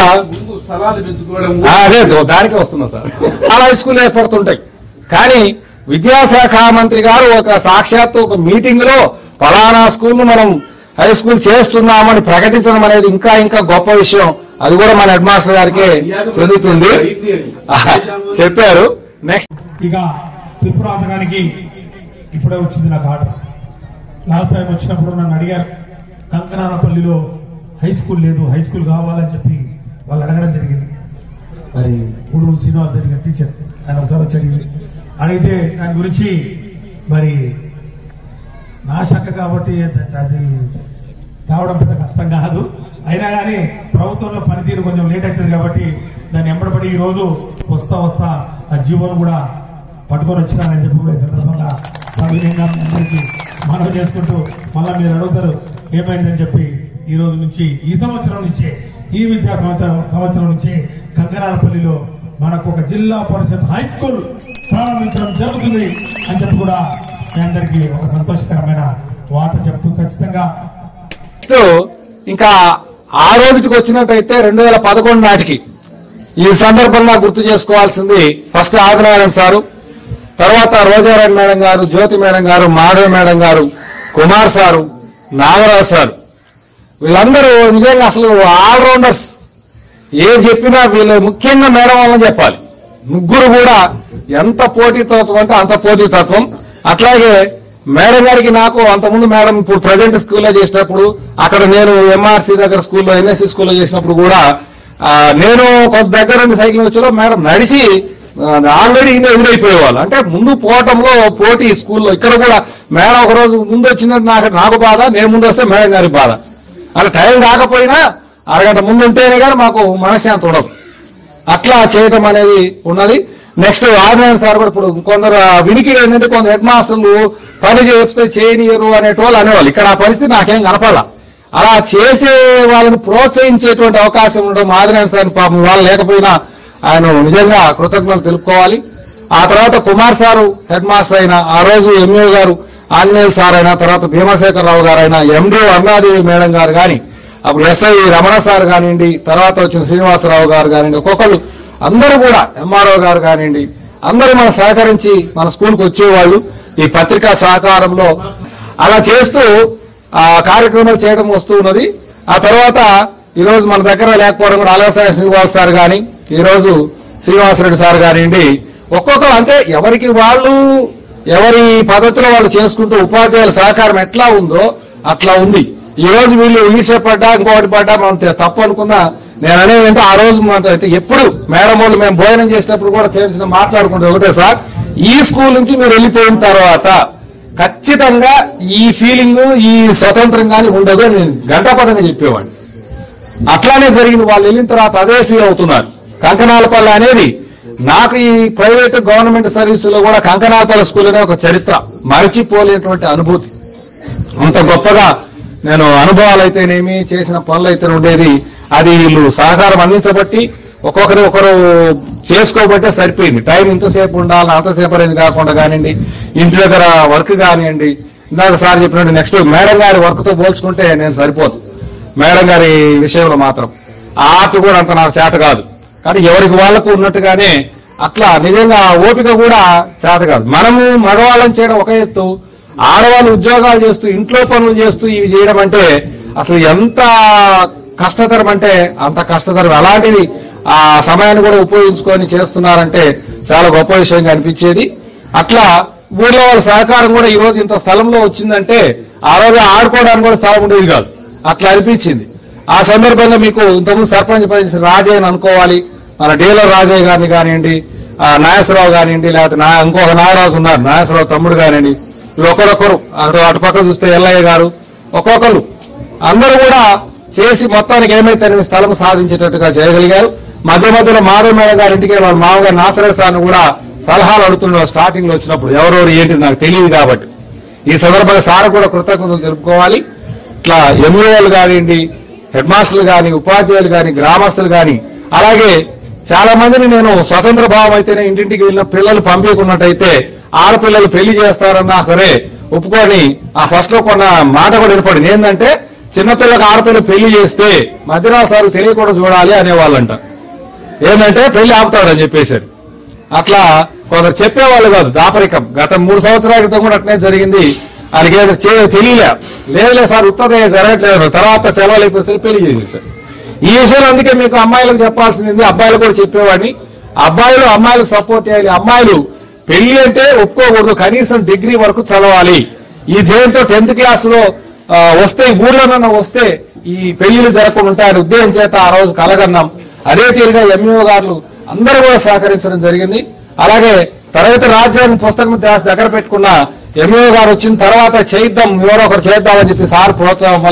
అదే దానికే వస్తున్నా సార్. చాలా హై స్కూల్ ఏర్పడుతుంటాయి, కానీ విద్యాశాఖ మంత్రి గారు ఒక సాక్షాత్తు ఒక మీటింగ్ లో ఫలానా స్కూల్ ను మనం హై స్కూల్ చేస్తున్నామని ప్రకటించడం అనేది ఇంకా ఇంకా గొప్ప విషయం. అది కూడా మన హెడ్ మాస్టర్ గారికి చెందుతుంది చెప్పారు. నెక్స్ట్ ఇక త్రిపురాంతకానికి ఇప్పుడే వచ్చింది నాకు ఆర్డర్. లాస్ట్ టైం వచ్చినప్పుడు నన్ను అడిగారు కంకనాలపల్లిలో హై స్కూల్ లేదు, హై స్కూల్ కావాలని చెప్పి వాళ్ళు అడగడం జరిగింది. మరి ఉడుమల శ్రీనివాస్ రెడ్డి గారు టీచర్ ఆయన ఒకసారి వచ్చి అడిగింది. అడిగితే దాని గురించి మరి నా శాఖ కాబట్టి అది తేవడం పెద్ద కష్టం కాదు. అయినా కానీ ప్రభుత్వంలో పనితీరు కొంచెం లేట్ అవుతుంది కాబట్టి దాన్ని ఎంబడబడి ఈ రోజు వస్తా వస్తా ఆ జీవోను కూడా పట్టుకొని వచ్చినానని చెప్పి కూడా ఈ సందర్భంగా సవినయంగా అందరికీ మనవి చేసుకుంటూ మళ్ళా మీరు అడుగుతారు ఏమైందని చెప్పి ఈ రోజు నుంచి ఈ సంవత్సరం నుంచే ఈ విద్యా సంవత్సరం సంవత్సరం నుంచి కంకనాలపల్లిలో మనకు ఒక జిల్లా పరిషత్ హై స్కూల్ ప్రారంభించడం జరుగుతుంది అని చెప్పి కూడా మీ అందరికీ ఒక సంతోషకరమైన వార్త చెప్తూ ఖచ్చితంగా ఇంకా ఆ రోజుకి వచ్చినట్టయితే రెండు వేల పదకొండు నాటికి ఈ సందర్భంగా గుర్తు చేసుకోవాల్సింది ఫస్ట్ ఆదినారాయణ సారు, తర్వాత రోజారాయణ మేడం గారు, జ్యోతి మేడం గారు, మాధవ్ మేడం గారు, కుమార్ సారు, నాగరాజు సారు. వీళ్ళందరూ నిజంగా అసలు ఆల్రౌండర్స్. ఏం చెప్పినా వీళ్ళు ముఖ్యంగా మేడం వాళ్ళని చెప్పాలి. ముగ్గురు కూడా ఎంత పోటీతత్వం అంటే అంత పోటీతత్వం. అట్లాగే మేడం గారికి నాకు అంతకుముందు మేడం ఇప్పుడు ప్రజెంట్ స్కూల్లో చేసినప్పుడు అక్కడ నేను ఎంఆర్సీ దగ్గర స్కూల్లో ఎన్ఎస్సీ స్కూల్లో చేసినప్పుడు కూడా నేను కొంత దగ్గర నుండి సైకిల్ వచ్చాలో మేడం నడిచి ఆల్రెడీ ఎదురైపోయేవాళ్ళు. అంటే ముందు పోవటంలో పోటీ స్కూల్లో. ఇక్కడ కూడా మేడం ఒక రోజు ముందు వచ్చిందంటే నాకు నాకు బాధ, నేను ముందు వస్తే మేడం గారికి బాధ. అలా టైం కాకపోయినా అరగంట ముందు ఉంటేనే కానీ మాకు మనశ్శాంతి ఉండదు. అట్లా చేయటం అనేది ఉన్నది. నెక్స్ట్ ఆర్డినెన్స్ సార్ కూడా ఇప్పుడు కొందరు వినికిడి ఏంటంటే కొందరు హెడ్ మాస్టర్లు పని చేస్తే చేయనియరు అనేటోళ్ళు అనేవాళ్ళు. ఇక్కడ ఆ పరిస్థితి నాకేం కనపాలా. అలా చేసే వాళ్ళని ప్రోత్సహించేటువంటి అవకాశం ఉండడం ఆర్డినెన్స్ సార్ పాపం వాళ్ళు లేకపోయినా ఆయన నిజంగా కృతజ్ఞతలు తెలుపుకోవాలి. ఆ తర్వాత కుమార్ సారు హెడ్ మాస్టర్ అయినా, ఆ రోజు ఎంఏ గారు ఆంజనేయులు సార్ అయినా, తర్వాత భీమశేఖరరావు గారు అయినా, ఎండి అరుణాదేవి మేడం గారు కానీ, అప్పుడు ఎస్ఐ రమణ సార్ కానివ్వండి, తర్వాత వచ్చిన శ్రీనివాసరావు గారు కానివ్వండి, ఒక్కొక్కరు అందరూ కూడా ఎంఆర్ఓ గారు కానివ్వండి, అందరూ మన సహకరించి మన స్కూల్కి వచ్చేవాళ్ళు ఈ పత్రికా సహకారంలో. అలా చేస్తూ ఆ కార్యక్రమాలు చేయడం వస్తూ ఉన్నది. ఆ తర్వాత ఈ రోజు మన దగ్గర లేకపోవడం కూడా అలవసాయ శ్రీనివాస్ సార్ కానీ, ఈ రోజు శ్రీనివాసరెడ్డి సార్ కానివ్వండి, ఒక్కొక్కరు అంటే ఎవరికి వాళ్ళు ఎవరి పద్ధతిలో వాళ్ళు చేసుకుంటూ ఉపాధ్యాయుల సహకారం ఎట్లా ఉందో అట్లా ఉంది. ఈ రోజు వీళ్ళు ఈర్ష్య పడ్డా ఇంకొకటి పడ్డా మనం తప్పు అనుకున్నా నేను అనేది అంటే ఆ రోజు అయితే ఎప్పుడు మేడం వాళ్ళు మేము భోజనం చేసినప్పుడు కూడా చేసిన మాట్లాడుకుంటే ఒకటే సార్, ఈ స్కూల్ నుంచి మీరు వెళ్ళిపోయిన తర్వాత ఖచ్చితంగా ఈ ఫీలింగ్ ఈ స్వతంత్రంగానే ఉండదు అని నేను గంటాపదంగా చెప్పేవాడిని. అట్లానే జరిగింది. వాళ్ళు వెళ్ళిన తర్వాత అదే ఫీల్ అవుతున్నారు. కంకనాలపల్లి అనేది నాకు ఈ ప్రైవేట్ గవర్నమెంట్ సర్వీసులో కూడా కంకనాలపల్లి స్కూల్ అనే ఒక చరిత్ర మరచిపోలేనటువంటి అనుభూతి. అంత గొప్పగా నేను అనుభవాలు అయితేనేమి చేసిన పనులు అయితే ఉండేది. అది వీళ్ళు సహకారం అందించబట్టి ఒక్కొక్కరి ఒకరు చేసుకోబట్టే సరిపోయింది. టైం ఇంతసేపు ఉండాలి అంతసేపు అనేది కాకుండా కానివ్వండి, ఇంటి దగ్గర వర్క్ కానివ్వండి, ఇందాక సార్ చెప్పినట్టు నెక్స్ట్ మేడం గారి వర్క్ తో పోల్చుకుంటే నేను సరిపోదు. మేడం గారి విషయంలో మాత్రం ఆ ఆర్ట్ కూడా అంత నాకు చేత కాదు. కానీ ఎవరికి వాళ్లకు ఉన్నట్టుగానే అట్లా నిజంగా ఓపిక కూడా చేత కాదు. మనము మగవాళ్ళని చేయడం ఒక ఎత్తు, ఆడవాళ్ళు ఉద్యోగాలు చేస్తూ ఇంట్లో పనులు చేస్తూ ఇవి చేయడం అంటే అసలు ఎంత కష్టతరం అంటే అంత కష్టతరం. అలాంటిది ఆ సమయాన్ని కూడా ఉపయోగించుకొని చేస్తున్నారంటే చాలా గొప్ప విషయంగా అనిపించేది. అట్లా ఊర్లో వాళ్ళ సహకారం కూడా ఈ రోజు ఇంత స్థలంలో వచ్చిందంటే ఆ రోజు ఆడుకోవడానికి కూడా స్థలం ఉండేది కాదు. అట్లా అనిపించింది. ఆ సందర్భంగా మీకు ఇంతకుముందు సర్పంచ్ పనిచేసిన రాజయ్య అని అనుకోవాలి, మన డీలర్ రాజయ్య గారిని కానివ్వండి, నాగేశ్వరరావు కానివ్వండి, లేకపోతే నా ఇంకొక నాగరాజు ఉన్నారు నాగేశ్వరరావు తమ్ముడు కానివ్వండి, ఒకరొకరు అటు అటుపక్క చూస్తే ఎల్లయ్య గారు, ఒక్కొక్కరు అందరూ కూడా చేసి మొత్తానికి ఏమైతే స్థలం సాధించేటట్టుగా చేయగలిగారు. మధ్య మధ్యలో మాధవ మేడం గారి ఇంటికి వాళ్ళ మామగారు నాసరెడ్డి సార్ని కూడా సలహాలు అడుగుతున్నారు. స్టార్టింగ్ లో వచ్చినప్పుడు ఎవరెవరు ఏంటి నాకు తెలియదు కాబట్టి ఈ సందర్భంగా సార్ కూడా కృతజ్ఞతలు తెలుపుకోవాలి. ఇట్లా ఎంఈఓలు కానివ్వండి, హెడ్ మాస్టర్లు కానీ, ఉపాధ్యాయులు కానీ, గ్రామస్తులు కానీ, అలాగే చాలా మందిని నేను స్వతంత్ర భావం అయితేనే ఇంటింటికి వెళ్ళిన పిల్లలు పంపించుకున్నట్టయితే ఆడపిల్లలు పెళ్లి చేస్తారన్నా సరే ఒప్పుకొని ఆ ఫస్ట్ లో కొన్న మాట కూడా వినపడింది. ఏంటంటే చిన్నపిల్లలకు ఆడపిల్ల పెళ్లి చేస్తే మధ్యరాజు సార్ తెలియకుండా చూడాలి అనేవాళ్ళంట. ఏంటంటే పెళ్లి ఆపుతాడని చెప్పేశారు. అట్లా కొందరు చెప్పేవాళ్ళు కాదు, దాపరికం. గత మూడు సంవత్సరాల క్రితం కూడా అట్నే జరిగింది. ఆయనకి ఏదో తెలియలే, లేదులే సార్ ఉత్తరే జరగట్లేదు, తర్వాత సెలవులు అయిపోయి పెళ్లి చేసేసారు. ఈ విషయంలో అందుకే మీకు అమ్మాయిలకు చెప్పాల్సింది, అబ్బాయిలు కూడా చెప్పేవాడిని. అబ్బాయిలు అమ్మాయిలకు సపోర్ట్ చేయాలి. అమ్మాయిలు పెళ్లి అంటే ఒప్పుకోకూడదు, కనీసం డిగ్రీ వరకు చదవాలి. ఈ జయంతో టెన్త్ క్లాస్ లో వస్తే ఊర్లోనన్నా వస్తే ఈ పెళ్లిలు జరగకుండా ఉంటాయని ఉద్దేశం చేత ఆ రోజు కలగన్నాం. అదే తీరుగా ఎంఈఓ గారు అందరూ కూడా సహకరించడం జరిగింది. అలాగే తరగతి రాజ్యాంగం పుస్తకం దగ్గర పెట్టుకున్న ఎంఈఓ గారు వచ్చిన తర్వాత చేద్దాం ఎవరో ఒకరు చేద్దామని చెప్పి సార్ ప్రోత్సాహం వల్ల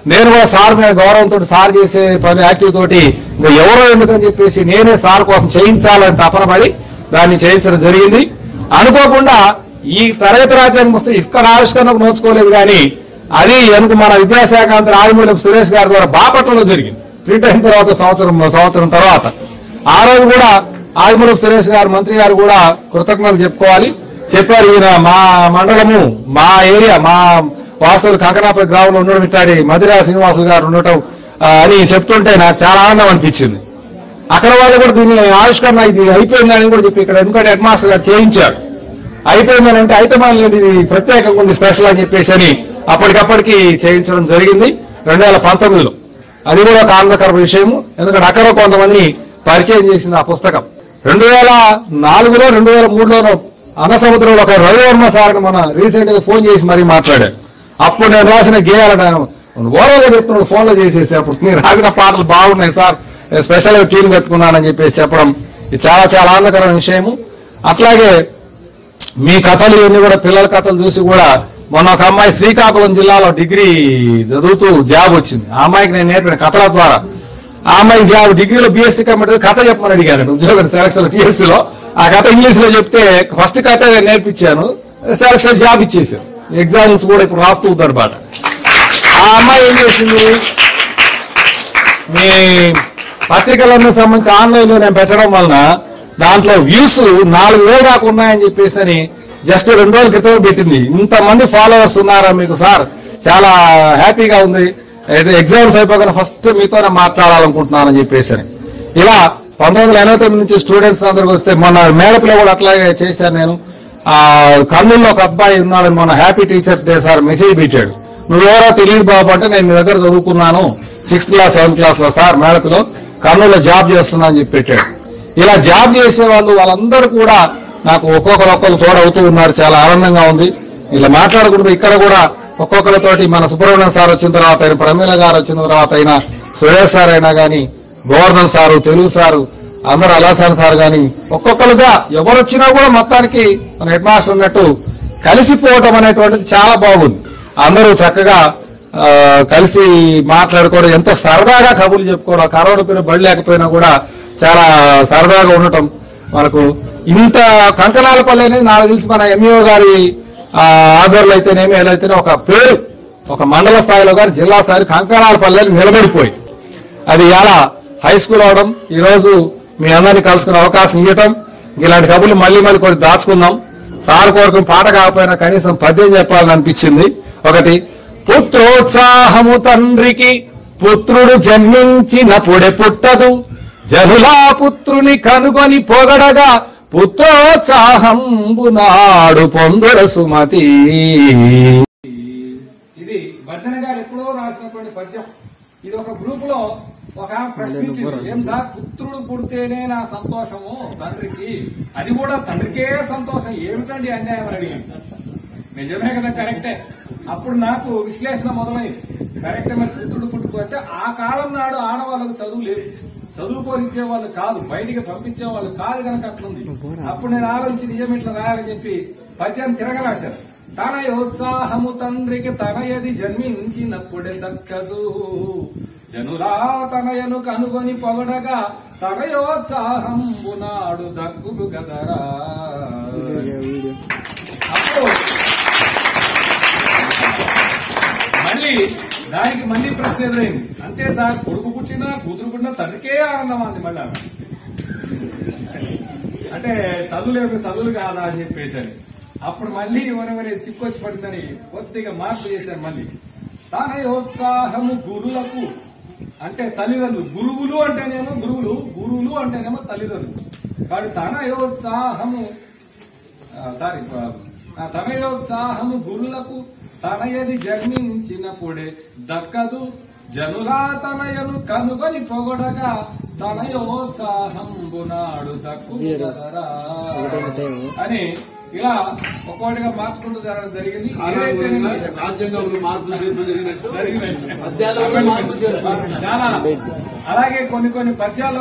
నేను కూడా సార్ మీద గౌరవంతో సార్ చేసే పని యాక్టివ్ తోటి ఇంకా ఎవరో ఎందుకని చెప్పేసి నేనే సార్ కోసం చేయించాలని తపనపడి దాన్ని చేయించడం జరిగింది. అనుకోకుండా ఈ తరగతి రాజ్యానికి వస్తే ఇక్కడ ఆవిష్కరణకు నోచుకోలేదు కానీ అది వెనుక మన విద్యాశాఖ మంత్రి ఆదిమూలపు సురేష్ గారి ద్వారా బాపట్లలో జరిగింది. ప్రింట్ అయిన తర్వాత సంవత్సరం సంవత్సరం తర్వాత ఆ రోజు కూడా ఆదిమూలపు సురేష్ గారు మంత్రి గారు కూడా కృతజ్ఞతలు చెప్పుకోవాలి. చెప్పారు ఈయన మా మండలము మా ఏరియా మా వాసులు కంకనాపల్లి గ్రామంలో ఉండడం ఇట్లాంటి మధిరా శ్రీనివాసులు గారు ఉండటం అని చెప్తుంటే నాకు చాలా ఆనందం అనిపించింది. అక్కడ వాళ్ళు కూడా దీన్ని ఆవిష్కరణ ఇది అయిపోయిందని కూడా చెప్పి ఇక్కడ ఎందుకంటే హెడ్ మాస్టర్ గారు చేయించారు. అయిపోయిందని అంటే అయితే మన ఇది ప్రత్యేకంగా ఉంది స్పెషల్ అని చెప్పేసి అని అప్పటికప్పటికి చేయించడం జరిగింది రెండు వేల పంతొమ్మిదిలో. అది కూడా ఒక ఆనందకర విషయము. ఎందుకంటే అక్కడ కొంతమందిని పరిచయం చేసింది ఆ పుస్తకం. రెండు వేల నాలుగులో రెండు వేల మూడులోనో అన్న సముద్రంలో ఒక రవివర్మ సార్ని మన రీసెంట్ గా ఫోన్ చేసి మరీ మాట్లాడాడు. అప్పుడు నేను రాసిన గేయాలను ఓరల్గా చెప్తున్నాడు ఫోన్ లో చేసేసి అప్పుడు మీరు రాసిన పాటలు బాగున్నాయి సార్ స్పెషల్ గా ట్యూన్ కట్టుకున్నానని చెప్పేసి చెప్పడం ఇది చాలా చాలా ఆనందకరమైన విషయము. అట్లాగే మీ కథలు ఇవన్నీ కూడా పిల్లల కథలు చూసి కూడా మొన్న ఒక అమ్మాయి శ్రీకాకుళం జిల్లాలో డిగ్రీ చదువుతూ జాబ్ వచ్చింది. ఆ అమ్మాయికి నేను నేర్పిన కథల ద్వారా ఆ అమ్మాయి జాబ్ డిగ్రీలో బీఎస్సీ కంప్యూటర్ కథ చెప్పమని అడిగాను ఉద్యోగం సెలక్షన్ టీఎస్సీలో. ఆ కథ ఇంగ్లీష్ లో చెప్తే ఫస్ట్ కథ నేర్పించాను, సెలక్షన్ జాబ్ ఇచ్చేసాను. ఎగ్జామ్స్ కూడా ఇప్పుడు రాస్తూ ఉంటారు బాట. ఆ అమ్మాయి ఏం చేసింది, మీ పత్రికలన్నీ సంబంధించి ఆన్లైన్ లో నేను పెట్టడం వలన దాంట్లో వ్యూస్ నాలుగు వేలు దాకా ఉన్నాయని చెప్పేసి అని జస్ట్ రెండు రోజుల క్రితం పెట్టింది. ఇంతమంది ఫాలోవర్స్ ఉన్నారా మీకు సార్, చాలా హ్యాపీగా ఉంది, ఎగ్జామ్స్ అయిపోగానే ఫస్ట్ మీతోనే మాట్లాడాలనుకుంటున్నానని చెప్పేసి. ఇలా పంతొమ్మిది వందల ఎనభై తొమ్మిది నుంచి స్టూడెంట్స్ అందరికి వస్తే మొన్న మేడపిలో కూడా అట్లాగే చేశాను నేను. ఆ కర్నూలులో ఒక అబ్బాయి ఉన్నాడని మొన్న happy teachers day sir message పెట్టాడు. నువ్వెవరో తెలియదు బాబు అంటే నేను మీ దగ్గర చదువుకున్నాను సిక్స్త్ క్లాస్ సెవెంత్ క్లాస్ లో సార్ మేడపిలో కర్నూలులో జాబ్ చేస్తున్నా అని చెప్పి పెట్టాడు. ఇలా జాబ్ చేసే వాళ్ళు వాళ్ళందరూ కూడా నాకు ఒక్కొక్కరు ఒక్కరు తోడవుతూ ఉన్నారు. చాలా ఆనందంగా ఉంది. ఇలా మాట్లాడుకుంటూ ఇక్కడ కూడా ఒక్కొక్కరితోటి మన సుబ్రహ్మణ్యం సార్ వచ్చిన తర్వాత అయినా ప్రమీల గారు వచ్చిన తర్వాత అయినా సురేష్ సార్ అయినా కానీ గోవర్ధన్ సారు తెలుగు సారు అందరూ అలాసాన్ సార్ కానీ ఒక్కొక్కరుగా ఎవరు వచ్చినా కూడా మొత్తానికి మన హెడ్ మాస్టర్ ఉన్నట్టు కలిసిపోవటం అనేటువంటిది చాలా బాగుంది. అందరూ చక్కగా కలిసి మాట్లాడుకోవడం, ఎంతో సరదాగా కబుర్లు చెప్పుకోవడం, కరోనా పేరు బడి లేకపోయినా కూడా చాలా సరదాగా ఉండటం. మనకు ఇంత కంకనాలపల్లి అనేది నాకు తెలిసి మన ఎంఈఓ గారి ఆధ్వర్యంలో అయితేనేమి ఎలా అయితేనే ఒక పేరు ఒక మండల స్థాయిలో కానీ జిల్లా స్థాయి కంకనాలపల్లి నిలబడిపోయి అది ఎలా హై స్కూల్ అవడం, ఈ రోజు మీ అందరినీ కలుసుకునే అవకాశం ఇవ్వటం, ఇలాంటి కబుర్లు మళ్ళీ మళ్ళీ కొన్ని దాచుకుందాం. సార్ కోరిక పాట కాకపోయినా కనీసం పద్యం చెప్పాలని అనిపించింది. ఒకటి, పుత్రోత్సాహము తండ్రికి పుత్రుడు జన్మించినప్పుడే పుట్టదు, జనులా పుత్రుని కనుగొని పొగడగా పుత్రోత్సాహంబు నాడు పొందుర సుమతి. ఇది వర్ధన గారు ఎప్పుడో రాసినటువంటి పద్యం. ఇది ఒక గ్రూప్ లో ఒక ప్రశ్నించింది, ఏం సార్ పుత్రుడు పుడితేనే నా సంతోషము తండ్రికి, అది కూడా తండ్రికే సంతోషం ఏమిటండి అన్యాయం అని అడిగాను. నిజమే కదా, కరెక్టే. అప్పుడు నాకు విశ్లేషణ మొదలైంది. కరెక్టే, మరి పుత్రుడు పుట్టుకు అంటే ఆ కాలం నాడు ఆడవాళ్ళకు చదువు లేదు, చదువుకోనిచ్చే వాళ్ళు కాదు, బయటికి పంపించే వాళ్ళు కాదు కనుక అట్లుంది. అప్పుడు నేను ఆలోచించి నిజం ఇట్లా రాయాలని చెప్పి పద్యాన్ని తిరగరాశాను. తనయోత్సాహము తండ్రికి తనయది జన్మించినప్పుడే దక్కదు, జనులా తనయను కనుగొని పొగడగా తనయోత్సాహంబు నాడు దక్కుదు గదరా. అప్పుడు మళ్ళీ దానికి మళ్ళీ ప్రశ్న ఎదురైంది. అంతే సార్, కొడుకు పుట్టినా కూతురు పుట్టినా తండ్రికే ఆనందం అంది. మళ్ళీ అంటే తల్లులు తల్లులు కాదా అని చెప్పేశారు. అప్పుడు మళ్ళీ ఎవరెవరి చిక్కొచ్చి పడిందని కొద్దిగా మార్పు చేశారు. మళ్ళీ తనయోత్సాహము గురులకు అంటే తల్లిదండ్రులు, గురువులు అంటేనేమో గురువులు, గురువులు అంటేనేమో తల్లిదండ్రులు. కాబట్టి తనయోత్సాహము సారీ తనయోత్సాహము గురులకు తనయది జన్మించినప్పుడే దక్కదు, జనులా తనయను కనుగొని పొగడగా తనయోత్సాహంబు నాడు దక్కుదరా అని ఇలా ఒక్కొక్కటిగా మార్చుకుంటూ జరగడం జరిగింది. రాజ్యాంగంలో మార్పులు జరిగినట్టు చాలా అలాగే కొన్ని కొన్ని పద్యాల్లో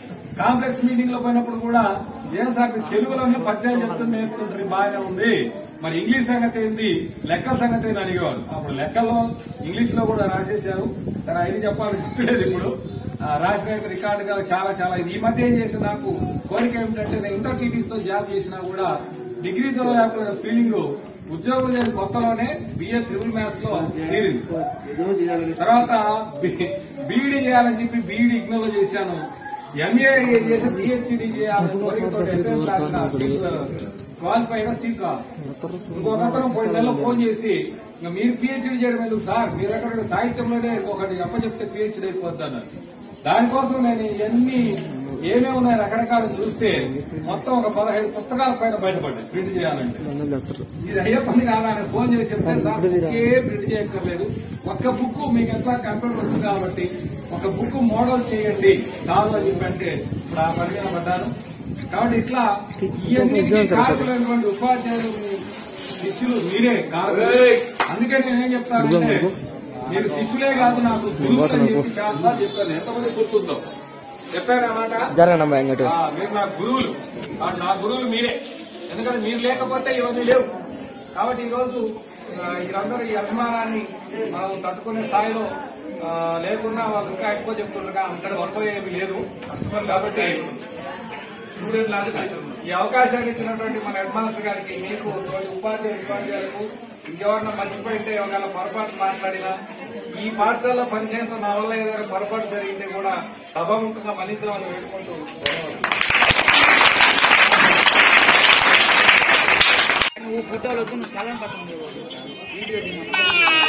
కాంప్లెక్స్ మీటింగ్ లో పోయినప్పుడు కూడా ఏం సార్ తెలుగులోనే పద్యాలు చెప్తూ నేర్పుతుంటారు, బాగానే ఉంది, మరి ఇంగ్లీష్ సంగతి ఏంది, లెక్కల సంగతి ఏంది అడిగేవాడు. అప్పుడు లెక్కల్లో ఇంగ్లీష్ లో కూడా రాసేసారు. సరే ఇది చెప్పాలి గుర్తులేదు ఇప్పుడు. రాసిన రికార్డుగా చాలా చాలా ఇది. ఈ మధ్య ఏం చేసి నాకు కోరిక ఏమిటంటే, నేను ఇంటర్ టీటీస్ తో జాబ్ చేసినా కూడా డిగ్రీతో లేకపోయిన ఫీలింగ్ ఉద్యోగం లేని కొత్తలోనే బిఏ త్రిబుల్ మ్యాథ్స్ లో తీరింది. తర్వాత బీఈడీ చేయాలని చెప్పి బీఈడీ ఇగ్నోలో చేశాను. ఎంఏ చేసి పిహెచ్డీ చేయాలని కోరికతో ఎంట్రన్స్ రాసిన సీట్ క్వాలిఫై అయినా సీట్ రాదు. ఇంకొకతను పోయిన నెలలో ఫోన్ చేసి, ఇంకా మీరు పిహెచ్డీ చేయడం ఎందుకు సార్, మీరు ఎక్కడ సాహిత్యంలోనే ఒకటి అప్పచెప్తే పిహెచ్డీ అయిపోద్ది అన్నారు. దానికోసం నేను ఇవన్నీ ఏమేమి ఉన్నాయి రకరకాలు చూస్తే మొత్తం ఒక పదహైదు పుస్తకాల పైన బయటపడ్డాయి ప్రింట్ చేయాలంటే. ఇది అయ్యే పని కాదా అని ఫోన్ చేసి చెప్తే, సార్ బుక్కే ప్రింట్ చేయక్కర్లేదు, ఒక్క బుక్ మీకు ఎట్లా కంప్యూటర్ వచ్చు కాబట్టి ఒక బుక్ మోడల్ చేయండి కాదు అని చెప్పంటే ఇప్పుడు ఆ పని మీద పడ్డాను. కాబట్టి ఇట్లా ఇవన్నీ కాకులైనటువంటి ఉపాధ్యాయులు శిష్యులు మీరే కాదు. అందుకే నేనేం చెప్తానంటే, మీరు శిష్యులే కాదు నాకు గురువు అని చెప్పి చాలా చెప్పాను. ఎంతమంది గుర్తుందో చెప్పారన్నమాట. మీరు నా గురువులు, నా గురువులు మీరే. ఎందుకంటే మీరు లేకపోతే ఇవన్నీ లేవు. కాబట్టి ఈ రోజు వీరందరూ ఈ అభిమానాన్ని మనం తట్టుకునే స్థాయిలో లేకున్నా వాళ్ళు ఇంకా ఎక్కువ చెప్తుండగా అంతటి గొప్ప ఏమి లేదు కస్టమర్. కాబట్టి స్టూడెంట్ ఈ అవకాశాన్ని ఇచ్చినటువంటి మన హెడ్ మాస్టర్ గారికి, మీకు ఉపాధ్యాయ ఉపాధ్యాయులకు, ఇంకెవరన్నా మర్చిపోయింటే ఒకవేళ పొరపాటు మాట్లాడినా, ఈ పాఠశాలలో పనిచేస్తున్న నా వల్ల ఏదైనా పొరపాటు జరిగితే కూడా సభాముఖంగా మన్నించమని వేడుకుంటూ ఫోటోలకు చాలా పడుతుంది వీడియో